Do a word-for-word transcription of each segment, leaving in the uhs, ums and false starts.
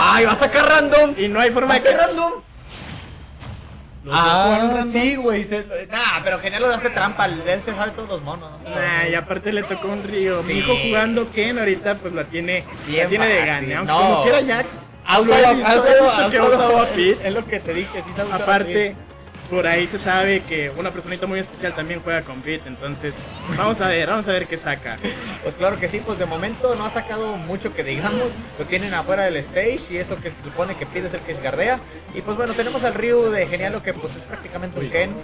¡Ay, va a sacar random! Y no hay forma ¿Va de a que... ser random? Los dos jugaron Ah, random. sí, güey. Se... Nah, pero Genial lo hace trampa. Él se sabe todos los monos, ¿no? Nah, y aparte le tocó un Río. Sí. Mi hijo jugando Ken ahorita pues la tiene, Bien la tiene de fácil, gane. Aunque no. como quiera Jax, Ha lo he usado, visto, ha he usado, visto ha que ha usado usado a Pete. Es lo que te dije, sí sabe usar a Aparte, Pete. por ahí se sabe que una personita muy especial también juega con Pete. Entonces, vamos a ver, vamos a ver qué saca. Pues claro que sí, pues de momento no ha sacado mucho que digamos. Lo tienen afuera del stage y esto que se supone que Pete es el que guardea. Y pues bueno, tenemos al Ryu de Genial, lo que pues es prácticamente un Uy. Ken.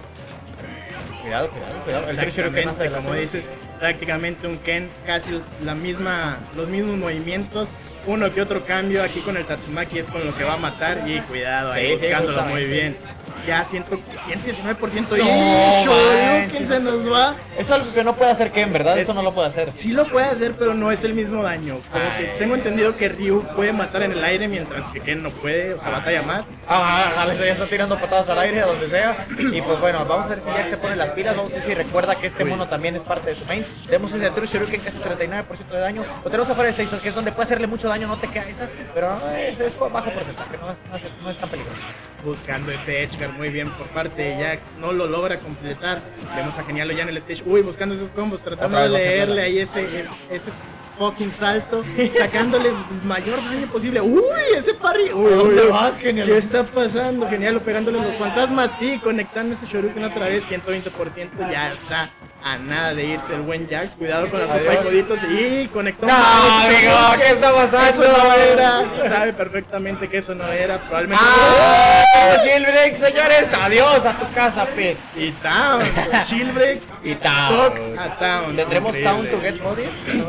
Cuidado, cuidado, cuidado. El Treasure que más Exactamente, como dices, prácticamente un Ken, casi la misma, los mismos movimientos, uno que otro cambio. Aquí con el Tatsumaki es con lo que va a matar y cuidado, ahí Sí, sí, buscándolo justamente. muy bien. Ya ciento diecinueve por ciento y No, Shoryuken manches, se nos va. Eso es algo que no puede hacer Ken, ¿verdad? Es- Eso no lo puede hacer. Sí lo puede hacer, pero no es el mismo daño. Como que Ay. tengo entendido que Ryu puede matar en el aire mientras que Ken no puede, o sea, batalla más. Ah, Alex ya está tirando patadas al aire, a donde sea. Y pues bueno, vamos a ver si Jack se pone las pilas. Vamos a ver si recuerda que este mono también es parte de su main. Tenemos ese True Shuriken que hace treinta y nueve por ciento de daño. Lo tenemos afuera de Station, que es donde puede hacerle mucho daño, no te queda esa. Pero es, es bajo porcentaje, no es, no, es, no es tan peligroso. Buscando ese Edgeguard muy bien por parte de Jax, no lo logra completar. Vemos a Genialo ya en el stage, uy, buscando esos combos, tratando Otra de vez va a ser leerle nada. ahí ese, ese, ese fucking salto, sacándole el mayor daño posible. Uy, ese parry, uy, ¿A dónde uy, uy. vas, Genialo? ¿Qué está pasando? Genialo pegándole los fantasmas y conectando ese Shoryuken otra vez, ciento veinte por ciento, ya está a nada de irse el buen Jax. Cuidado con la sopa de Adiós. coditos y conectó. ¡No, ese amigo! Shoryuken. ¿Qué está pasando? Eso no era, sabe perfectamente que eso no era, probablemente. ¡Ah! Jailbreak, señores. Adiós a tu casa, Pete. Y Town, Shieldbreak, Y Town. Stock a Town. ¿Tendremos Increíble. Town to get body?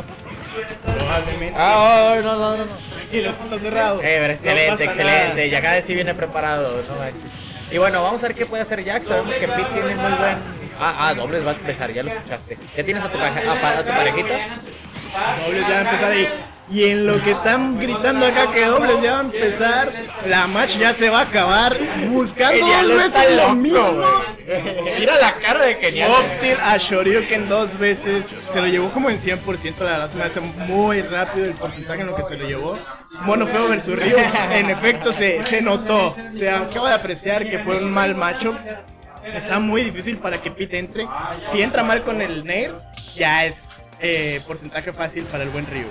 Probablemente. Ah, oh, no, no, no, no. Tranquilo, esto está cerrado. Eh, pero No excelente, pasa excelente. nada. Y acá sí viene preparado, no manches. Y bueno, vamos a ver qué puede hacer Jack. Sabemos que Pete tiene muy buen. Ah, ah, dobles va a empezar, ya lo escuchaste. ¿Ya tienes a tu, pareja- a, pa- a tu parejita? Dobles ya va a empezar ahí. Y en lo que están gritando acá que dobles ya va a empezar, la match ya se va a acabar. Buscando Genial, dos está veces lo loco, mismo. güey. Mira la cara de Genial. Optil a Shoryuken dos veces. Se lo llevó como en cien por ciento. La verdad se me hace muy rápido el porcentaje en lo que se lo llevó. Mono Feo versus Ryu. En efecto se, se notó. Se acaba de apreciar que fue un mal macho. Está muy difícil para que Pete entre. Si entra mal con el Nair, ya es eh, porcentaje fácil para el buen Ryu.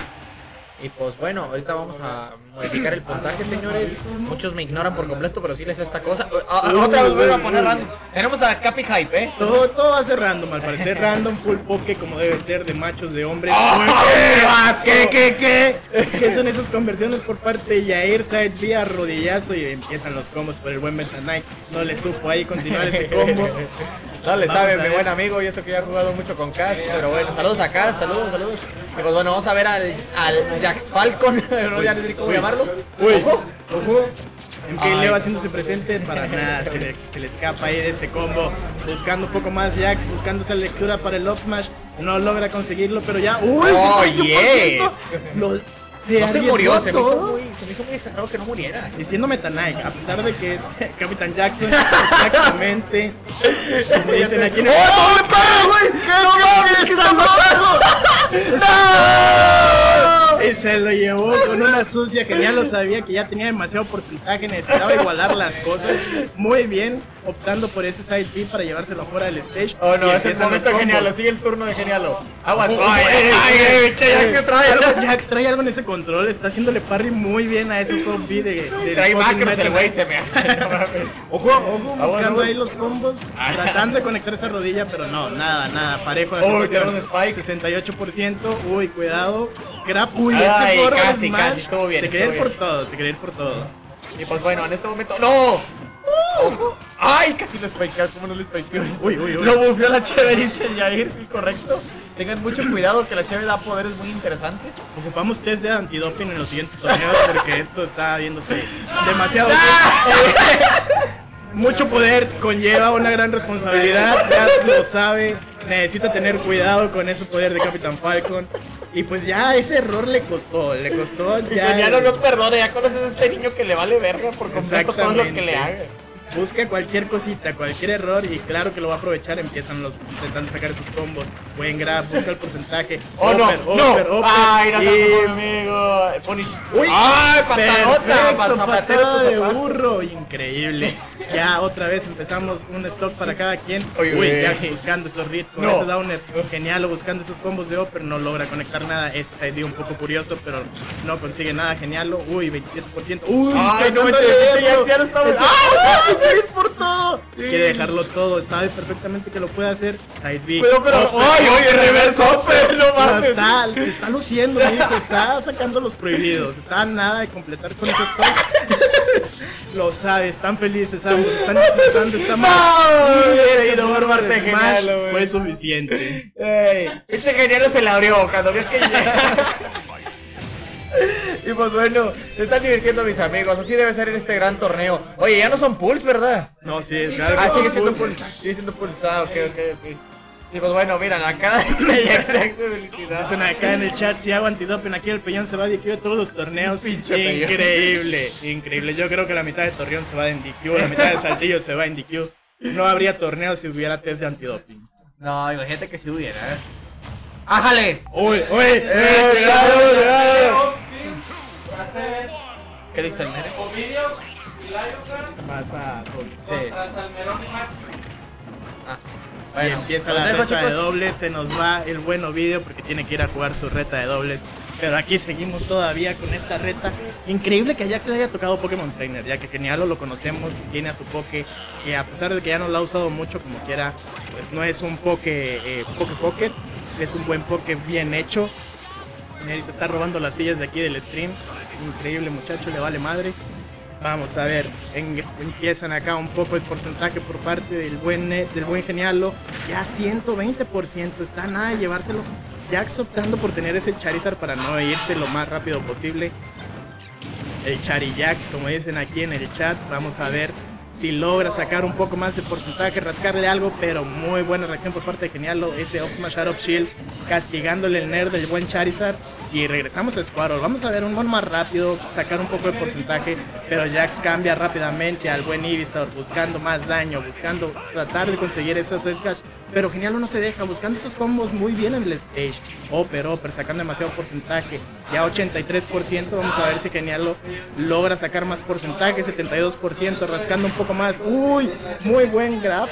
Y pues bueno, ahorita vamos a modificar el puntaje, señores. Muchos me ignoran por completo, pero sí les esta cosa. Ah, ah, otra vez vuelvo a poner random. Tenemos a Capi Hype, ¿eh? Todo, todo va a ser random, al parecer random, full poke como debe ser, de machos, de hombres. ¡Ah! ¿Qué, qué, qué? ¿Qué son esas conversiones por parte de Yair Side vía rodillazo? Y empiezan los combos por el buen Meta Knight. No le supo ahí continuar ese combo. No le Vamos sabe a mi ver. buen amigo y esto que ya ha jugado mucho con Cast, pero bueno, saludos a Cast, saludos, saludos. Y pues bueno, vamos a ver al, al Jax Falcon, no ya ni sé cómo Uy. llamarlo. Uy, Ojo. ojo. M K Ay. Leo haciéndose presente, para nada, se le, se le escapa ahí de ese combo. Buscando un poco más Jax, buscando esa lectura para el up smash. No logra conseguirlo, pero ya. ¡Uy! Oh, ciento veinte por ciento. yes. Lo- se No se arriesgó murió, se me, hizo todo. muy, se me hizo muy exagerado que no muriera. Diciendo Meta Knight, a pesar de que es Capitán Jackson, exactamente. Como dicen aquí en el. ¡Oh, el perro, güey! ¡No mames, que está matando! ¡No! Y se lo llevó con una sucia que ya lo sabía, que ya tenía demasiado porcentaje, necesitaba igualar las cosas. Muy bien, optando por ese side B para llevárselo fuera del stage. Oh no, Y es el empiezan los momento combos. Genialo, sigue el turno de Genialo. Aguas. Oh, Ay, ey, ay, ey, ay, biche, ya que trae. Algo- Jax trae algo en ese control, está haciéndole parry muy bien a esos sub B de, de Trae fucking macros Meta el güey, Knight. se me hace. No mames. Ojo, ojo, Aguas, buscando aguas. ahí los combos, tratando de conectar esa rodilla, pero no, nada, nada, parejo la Uy, situación. tenemos Spike. sesenta y ocho por ciento, uy, cuidado, grab, uy, Ay, ese forward casi, smash, casi, estuvo bien, se quería ir estuvo por todo, se quería ir por todo. Y pues bueno, en este momento. ¡No! Ojo. ¡Ay! Casi lo spikeó, ¿cómo no lo spikeó? Uy, uy, uy. Lo bufeó la Cheve, dice el Yair, sí, correcto. Tengan mucho cuidado que la Cheve da poderes muy interesantes. Ocupamos test de antidoping en los siguientes torneos porque esto está viéndose demasiado. Mucho poder conlleva una gran responsabilidad, Jax lo sabe, necesita tener cuidado con ese poder de Capitán Falcon. Y pues ya ese error le costó, le costó ya. Genialo no perdona, ya conoces a este niño que le vale verga por completo todo lo que le Exactamente. haga. busca cualquier cosita, cualquier error y claro que lo va a aprovechar. Empiezan los intentando sacar esos combos. Buen grab, busca el porcentaje. ¡Oh, no! Upper, ¡No! upper, upper, ¡Ay, no y- seas un amigo! Punish. ¡Uy! ¡Ay, patadota! Perfecto, Zapatero patada tu de zapato. burro, increíble. Ya otra vez empezamos un stock para cada quien. Oye, Uy, oye. Jax buscando esos reads con No. ese downer. Genial, buscando esos combos de upper, no logra conectar nada. Ese side un poco curioso, pero no consigue nada. Genial. Uy, veintisiete por ciento. Uy, Ay, no me tratando de pinche leerlo. Jax ya lo estaba. Eso- ¡Ay, ¡Ay, es por todo! Quiere dejarlo todo, sabe perfectamente que lo puede hacer. Side B. Pero, pero, upper, ¡ay, oye, reverse upper! ¡No no mames! está, se está luciendo, mi hijo, está sacando los prohibidos, está a nada de completar con ese stock. Lo sabe, están felices ambos, están disfrutando esta match. ¡No! Y ese Ido por turno de parte Smash genial, güey. fue suficiente. ¡Ey! Este genial se la abrió cuando vio que llega. Y pues bueno, se están divirtiendo mis amigos, así debe ser en este gran torneo. Oye, ya no son pulls, ¿verdad? No, sí, claro. Ah, que sigue sí, siendo full. pulls, sigue siendo pulls, ah, ok, ok, ok. Y pues bueno, mira, la cara de exacto, felicidad. Dicen acá en el chat, si hago antidoping aquí el Peñón se va de D Q de todos los torneos. Pinche Peñón. Increíble, increíble. Yo creo que la mitad de Torreón se va en D Q, la mitad de Saltillo se va en D Q. No habría torneo si hubiera test de antidoping. No, imagínate que si hubiera, ¿eh? ¡Ájales! Uy, uy, eh, cuidado, cuidado. ¿Qué dice el nene? Pasa todo. Sí. Ah, Y empieza la reta de dobles, se nos va el buen Ovidio porque tiene que ir a jugar su reta de dobles. Pero aquí seguimos todavía con esta reta. Increíble que a Jax le haya tocado Pokémon Trainer, ya que Genialo lo conocemos, tiene a su Poké, que a pesar de que ya no lo ha usado mucho como quiera, pues no es un Poké eh, Poké Pocket, es un buen Poké bien hecho. Mira, se está robando las sillas de aquí del stream. Increíble muchacho, le vale madre. Vamos a ver, en- empiezan acá un poco el porcentaje por parte del buen Ne- del buen Genialo. Ya ciento veinte por ciento, está nada de llevárselo. Jax optando por tener ese Charizard para no irse lo más rápido posible. El Charijax, como dicen aquí en el chat. Vamos a ver si logra sacar un poco más de porcentaje, rascarle algo, pero muy buena reacción por parte de Genialo. Ese Up Smash Out of Shield, castigándole el nerd del buen Charizard. Y regresamos a Squirrel. Vamos a ver un mono más rápido, sacar un poco de porcentaje, pero Jax cambia rápidamente al buen Ivysaur, buscando más daño, buscando tratar de conseguir esas edge, pero Genialo no se deja, buscando esos combos muy bien en el stage. Upper, upper, sacando demasiado porcentaje, ya ochenta y tres por ciento. Vamos a ver si Genialo logra sacar más porcentaje, setenta y dos por ciento, rascando un poco más. Uy, muy buen grab.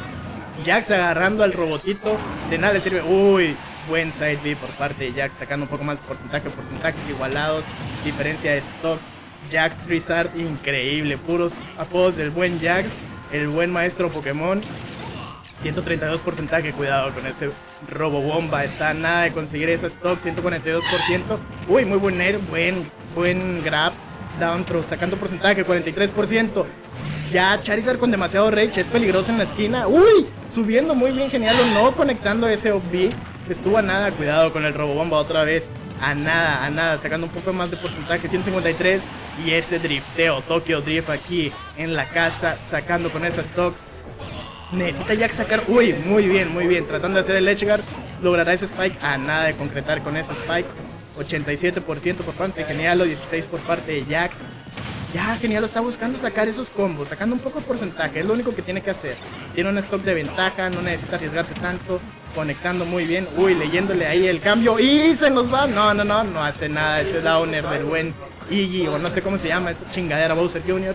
Jax agarrando al robotito, de nada le sirve. Uy, buen side B por parte de Jax, sacando un poco más de porcentaje, porcentajes igualados, diferencia de stocks. Jax Trizard, increíble, puros apodos del buen Jax, el buen maestro Pokémon. ciento treinta y dos porcentaje, cuidado con ese robo bomba, está a nada de conseguir ese stock, ciento cuarenta y dos por ciento. Uy, muy buen air, buen, buen grab, down throw, sacando porcentaje, cuarenta y tres por ciento. Ya Charizard con demasiado rage, es peligroso en la esquina. Uy, subiendo muy bien Genialo, no conectando ese O B. Estuvo a nada, cuidado con el robobomba otra vez. A nada, a nada, sacando un poco más de porcentaje, ciento cincuenta y tres. Y ese drifteo, Tokyo Drift aquí en la casa, sacando con ese stock. Necesita Jax sacar, uy, muy bien, muy bien, tratando de hacer el edge guard. Logrará ese spike, a nada de concretar con ese spike. ochenta y siete por ciento por parte de Genialo, dieciséis por ciento por parte de Jax. Ya, Genialo está buscando sacar esos combos, sacando un poco de porcentaje, es lo único que tiene que hacer. Tiene un stock de ventaja, no necesita arriesgarse tanto, conectando muy bien. Uy, leyéndole ahí el cambio y se nos va. No, no, no, no hace nada ese downer del buen Iggy, o no sé cómo se llama, esa chingadera Bowser junior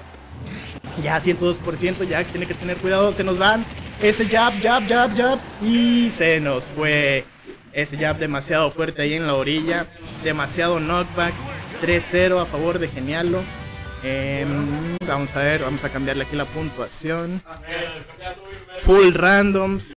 Ya ciento dos por ciento, Jax tiene que tener cuidado, se nos van. Ese jab, jab, jab, jab, y se nos fue. Ese jab demasiado fuerte ahí en la orilla, demasiado knockback. tres cero a favor de Genialo. Eh, vamos a ver, vamos a cambiarle aquí la puntuación. Full randoms.